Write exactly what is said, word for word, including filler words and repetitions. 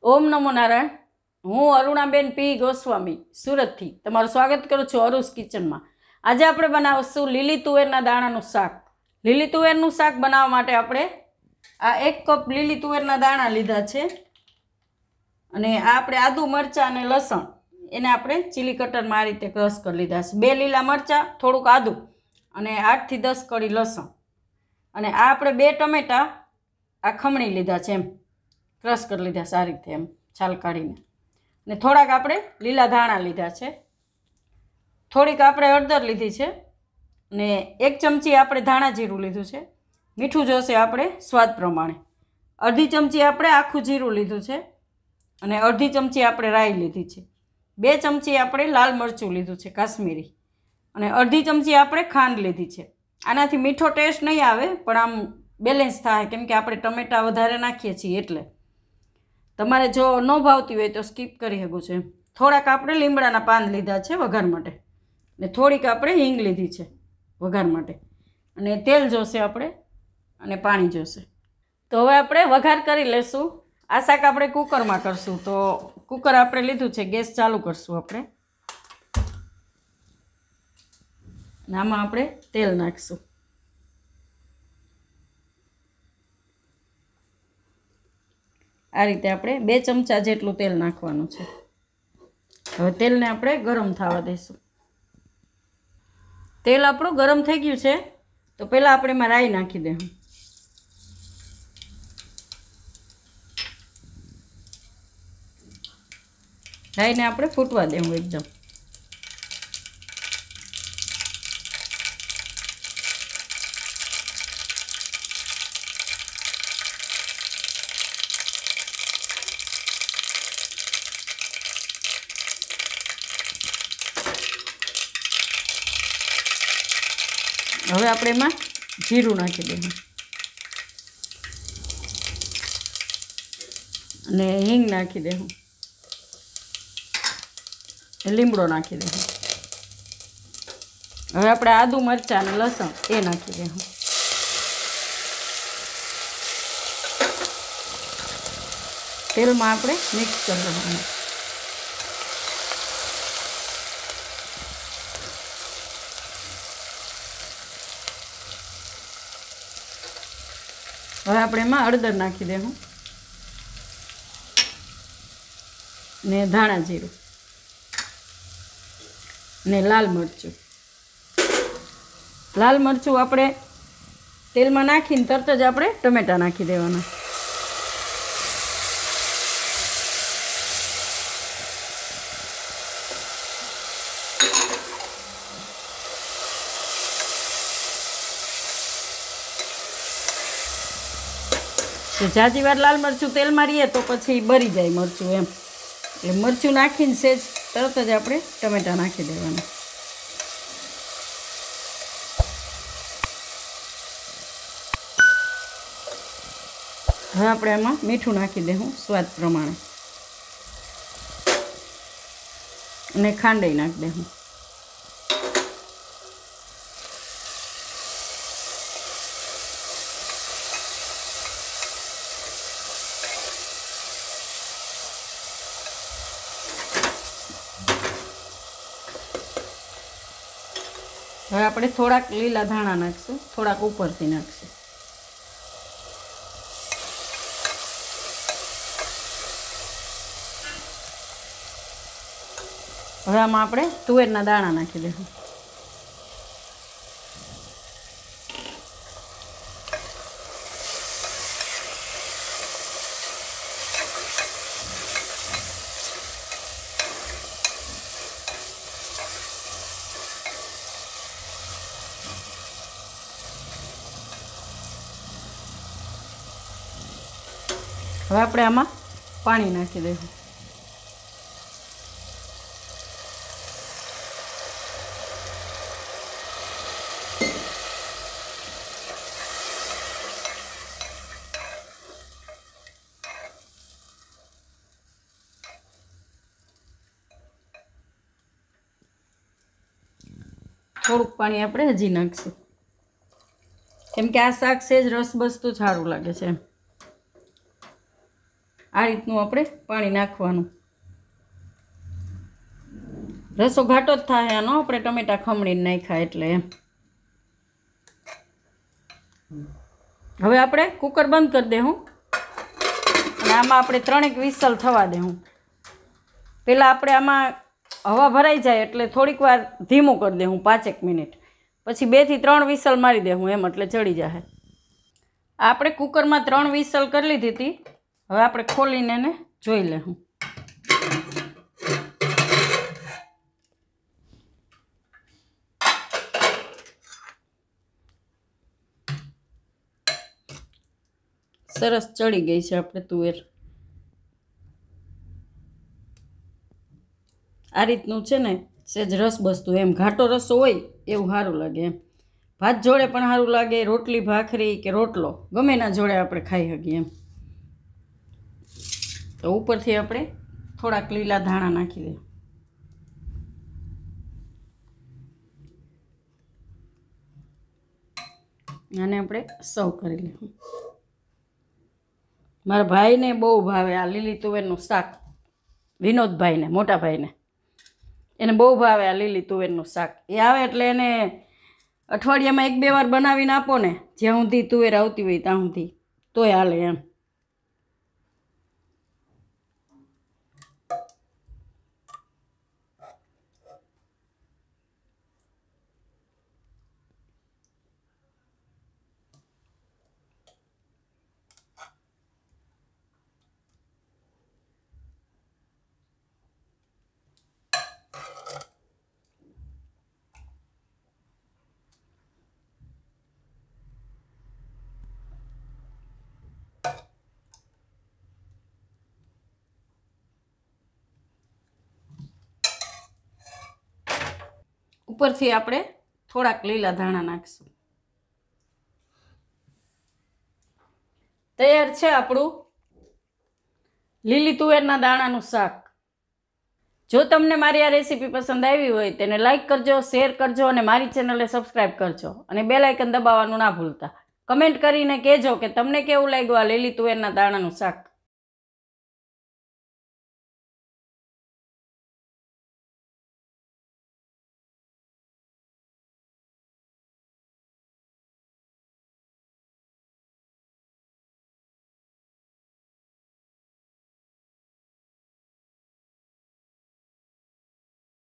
ओम नमो नारायण। हूँ अरुणाबेन पी गोस्वामी सूरत थी तमारुं स्वागत करूँ छुं अरुस किचन में। आज आपणे बनावशुं लीली तुवेरना दाणानुं शाक। लीली तुवेरनुं शाक बनाववा माटे आपणे आ एक कप लीली तुवेरना दाणा लीधा छे अने आ आपणे आदु मरचा अने लसण एने आपणे चीली कटरमां आ रीते क्रश करी लीधा छे। बे लीला मरचा, थोड़ुंक आदु अने आठ थी दस कड़ी लसण अने आ आपणे बे टमेटा आ खमणी लीधा छे, एम क्रश कर लीधा सारी रीते एम छाल काढीने। ने थोड़ाक आपणे लीला धाणा लीधा छे, थोड़ीक आपणे हळदर लीधी छे ने एक चमची आपणे धाणा जीरुं लीधुं छे। मीठुं जोशे आपणे स्वाद प्रमाणे। अर्धी चमची आपणे आखुं जीरुं लीधुं छे अने अर्धी चमची आपणे राई लीधी छे। बे चमची आपणे लाल मरचुं लीधुं छे काश्मीरी अने अर्धी चमची आपणे खांड लीधी छे। आनाथी मीठो टेस्ट नहीं आवे पण आम बेलेन्स थाय केम के आपणे टमेटा वधारे नाखीए छीए एटले। तमारे जो न भावती होय तो स्कीप करी શકો છો। थोड़ाक आपणे લીમડાના पान लीधा छे वघार माटे ने थोड़ीक आपणे हींग लीधी छे वघार माटे अने तेल जोशे आपणे अने पाणी जोशे। तो हवे आपणे वघार करी लेशुं। आ शाक आपणे कुकरमां करशुं। तो कुकर आपणे लीधुं छे, गैस चालू करशुं आपणे। आमां आपणे तेल नाखशुं। आ रीते आपणे बे चमचा जेटलुं तेल नाखवानुं छे। हवे तेलने आपणे गरम थवा दईशुं। तेल आपणुं गरम थई गयुं छे तो पहेला आपणे एमां राई नाखी देशुं। राईने आपणे फूटवा देवुं एकदम। हवे आपणे एमां जीरुं नाखी देशुं अने हींग नाखी देशुं, લીમડો नाखी देशुं। हवे आपणे आदु मरचा अने लसण ए नाखी देशुं। तेलमां आपणे मिक्स करी देवानुं। हवे आपणे एमां हळदर नाखी देशुं ने धाणा जीरुं ने लाल मरचुं। लाल मरचुं आपणे तेलमां नाखीने तरत ज आपणे टमेटा नाखी देवाना। जाजी वार लाल मरचुं तेल में रहीए तो पछी बरी जाए मरचुं एम એટલે મરચું નાખીને સેજ તરત જ આપણે ટમેટા નાખી દેવાના। હવે આપણે આમાં મીઠું નાખી દેવું સ્વાદ પ્રમાણે અને ખાંડ નાખી દેવું। હવે આપણે થોડાક લીલા ધાણા નાખશું, થોડાક ઉપરથી નાખશું। હવે આમાં આપણે તુવેરના દાણા નાખી દઈશું। હવે આપણે આમાં પાણી નાખી દઈશું। થોડુંક પાણી આપણે હજી નાખશું કેમ કે આ શાક સેજ રસબસતું સારું લાગે છે। આ રીતનું આપણે પાણી નાખવાનું. રસો ઘાટો જ થાય આનો, આપણે ટમેટા ખમણીને નાખ્યા એટલે એમ. હવે આપણે કુકર બંધ કરી દેવું અને આમાં આપણે ત્રણેક વિસલ થવા દેવું. પહેલાં આપણે આમાં હવા ભરાઈ જાય એટલે થોડીક વાર ધીમું કરી દેવું, પાંચેક મિનિટ. પછી બેથી ત્રણ વિસલ મારી દેવું એમ, એટલે ચડી જાય. આપણે કુકરમાં ત્રણ વિસલ કરી લીધી હતી. હવે આપણે ખોલીને એને જોઈ લેવું. સરસ ચડી ગઈ છે આપણે તુવેર. આ રીતનું છે ને સેજ રસ બસતું એમ, ઘાટો રસો હોય એવું સારું લાગે એમ. ભાત જોડે પણ સારું લાગે, રોટલી ભાખરી કે રોટલો ગમે ના જોડે આપણે ખાઈ શકીએ એમ. તો ઉપરથી આપણે થોડાક લીલા ધાણા નાખી દઈએ. આને આપણે સર્વ કરી લઈએ. મારા ભાઈને બહુ ભાવે આ લીલી તુવેરનું શાક. વિનોદભાઈને, મોટા ભાઈને, એને બહુ ભાવે આ લીલી તુવેરનું શાક. એ આવે એટલે એને અઠવાડિયામાં એક બે વાર બનાવીને આપો ને, જ્યાં સુધી તુવેર આવતી હોય ત્યાં સુધી, તોય હાલે એમ. ઉપરથી આપણે થોડાક લીલા ધાણા નાખીશું. તૈયાર છે આપણું લીલી તુવેરના દાણાનું શાક. જો તમને મારી આ રેસીપી પસંદ આવી હોય તેને લાઈક કરજો, શેર કરજો અને મારી ચેનલને સબસ્ક્રાઈબ કરજો અને બેલ આઇકન દબાવવાનું ના ભૂલતા. કમેન્ટ કરીને કહેજો કે તમને કેવું લાગ્યું આ લીલી તુવેરના દાણાનું શાક.